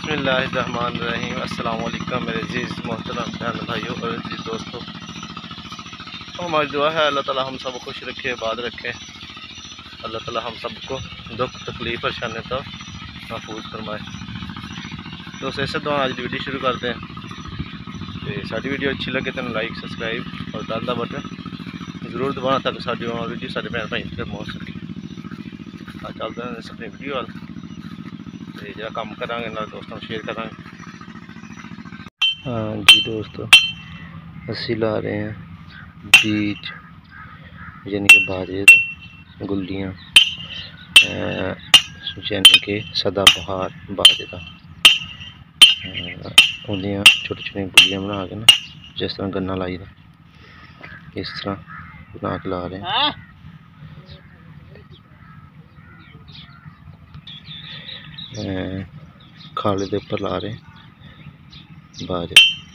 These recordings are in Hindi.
बिस्मिल्लाहिर्रहमानिर्रहीम। अस्सलाम वालेकुम मेरे अजीज़ मोहतरम बहन भाइयों और अजीज़ दोस्तों। हमारी दुआ है अल्लाह ताला हम सबको खुश रखे, आबाद रखे। अल्लाह ताला हम सबको दुख तकलीफ परेशानी तो महफूज फरमाए। तो इस दौरान आज वीडियो शुरू करते हैं। तो साड़ी वीडियो अच्छी लगे तो लाइक सबसक्राइब और बेल दा बटन जरूर दबाना ताकि साड़ी वीडियो सारे भैन भाई तक पहुँच सके। चलते हैं अपनी वीडियो वाल तो जरा कम करा दोस्तों शेयर करा। हाँ जी दोस्तों, असी ला रहे हैं बीज यानी कि बाजे का गुल्लियाँ यानी कि सदाबहार बाजे का उन्दियाँ छोटी छोटी गुल्लियाँ बना के ना जिस तरह गन्ना लाई था इस तरह बना के ला रहे हैं। खाले के उपर ला रहे बाज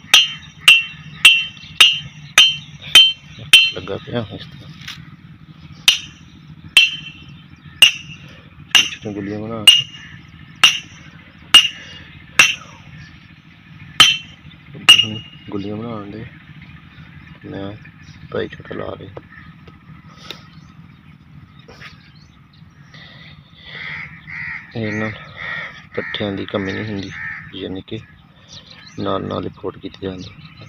लगा पाया इस तरह छोटी छोटी गुल्लियाँ बना गुल्लियाँ बना दे मैं भाई छोटा ला रहे पट्ठियां की कमी नहीं होंगी यानी कि नाल रिपोर्ट की जाती।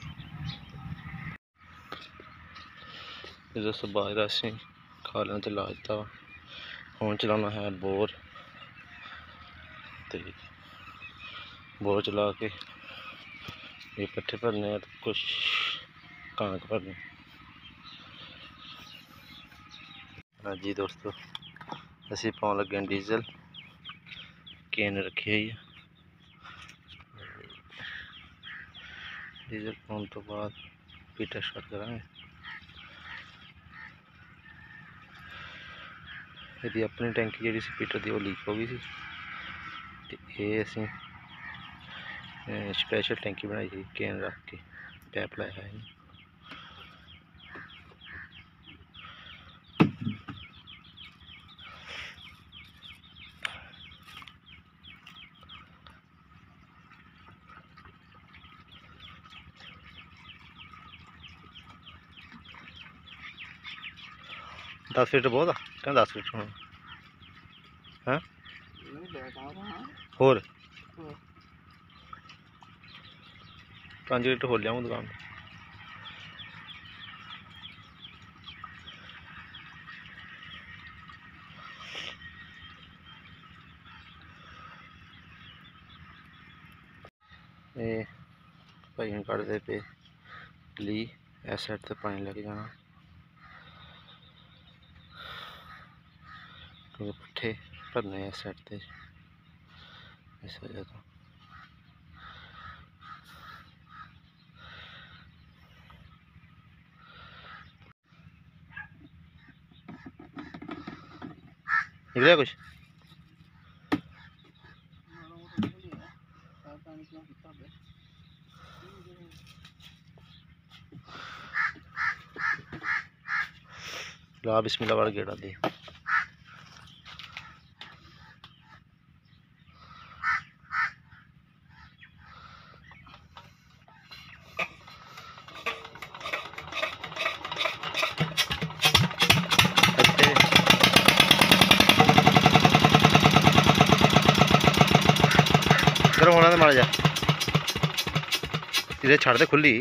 दोस्तों बाजरा असी खालियां तो ला दिता वा, हुण चलाना है बोर। तो बोर चला के ये पट्ठे भरने और कुछ कणक भरनी। हाँ जी दोस्तों, असी पाउन लगे डीजल केन रखी हुई है। डीजल पाने तो बाद पीटर स्टार्ट करांगे। यदि अपनी टैंकी जी पीटर की लीक हो गई थी, ये असी स्पैशल टैंकी बनाई थी केन रख के पैप लाया है। 10 लीटर बहुत क्या 10 लीटर होना है होर 5 लीटर हो लिया दुकान। भाई कटते पे ली इस साइड से पानी लेके जाना क्योंकि पट्ठे भरने इस साइड से इस वजह तो निकलिया कुछ ला बिस्मिल्लाह वाला गेड़ा दे। गर्म होना तो मारा जा इधर छड़ दे खुली।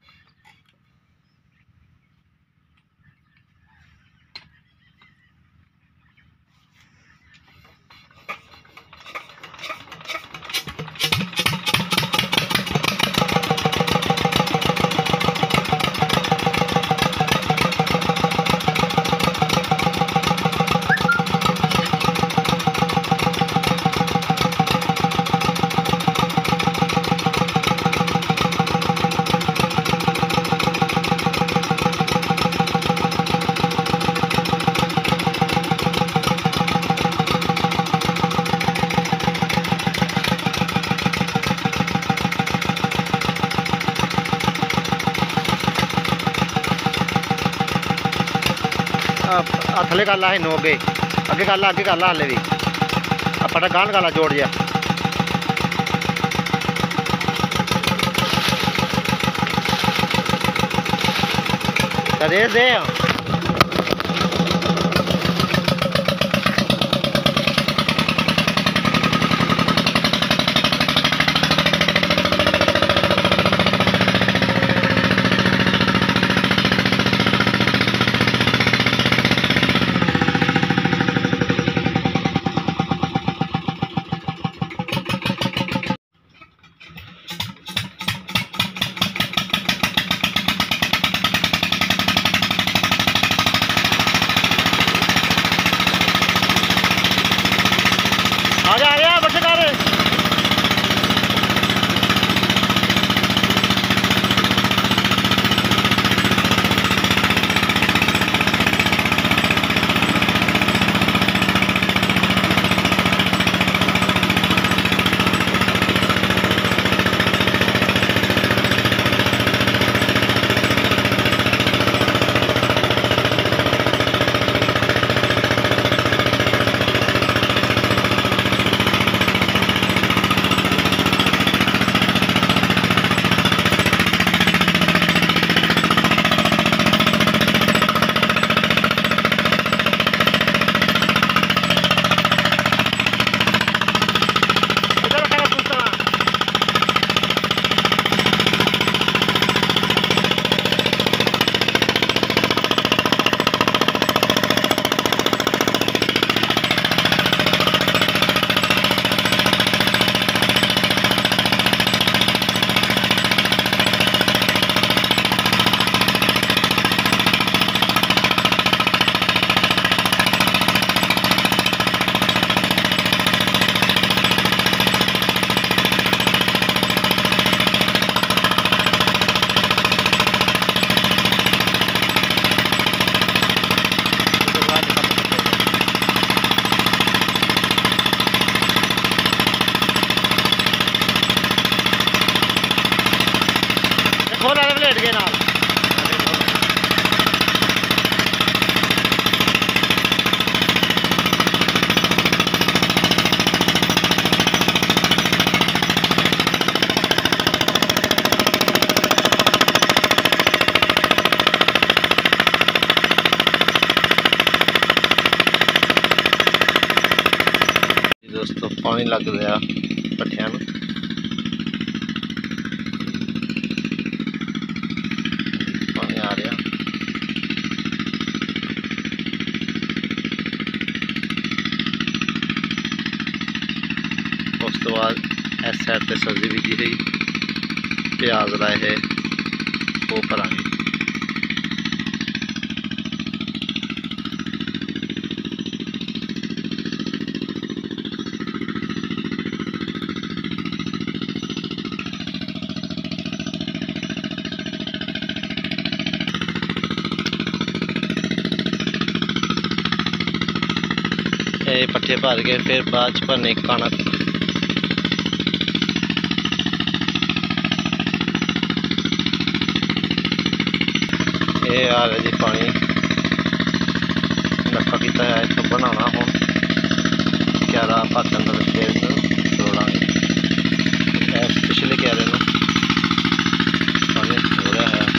थले कर ला नो अगे अगे कर ला हाले भी पटा गांठ कर ला जोड़ जा करे दे आ जा बच्चे कर खोल वाले प्लेट के नाल दोस्तों पानी लग गया पट्ठियां में पानी आ रहा उस तो बाद इस साइड पे सब्जी बीजी गई प्याज लाए है वो भरांगे पट्ठे भर के फिर बाद च भरने कणक ये आ रहा जी पानी नक्का किया है इतना बनाना हम क्यारा भर अंदर फिर जोड़ांगे पिछले क्यारे में पानी हो रहा है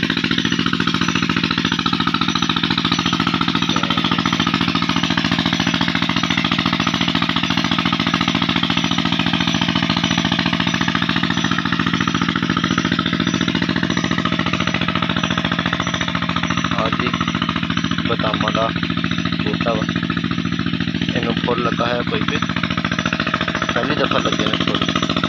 बदामा का बूटा वा इन फुल लगा है कोई भी पहली दफा लगे ने फुल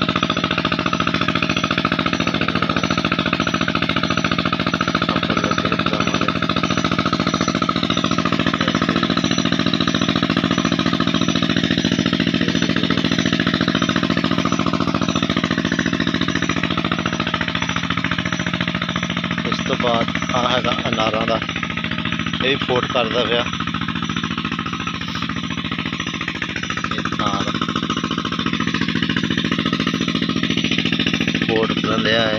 उस तो बाद आ है अनारा का ये भी फोट करता पाया फोट कर लिया है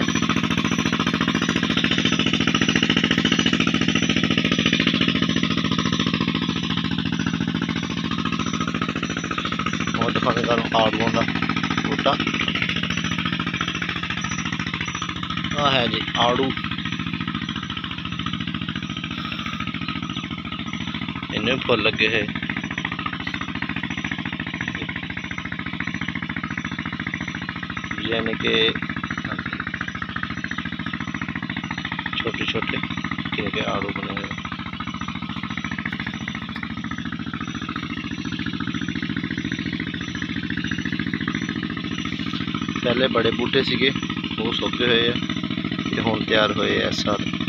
और दिखाने का आड़ुओं का बूटा है जी आड़ू सामने फुल लगे है। यानी कि छोटे छोटे के आड़ू बने हुए। पहले बड़े बूटे सीगे वो सुक्के हुए हैं, हुण तैयार होए इस साल।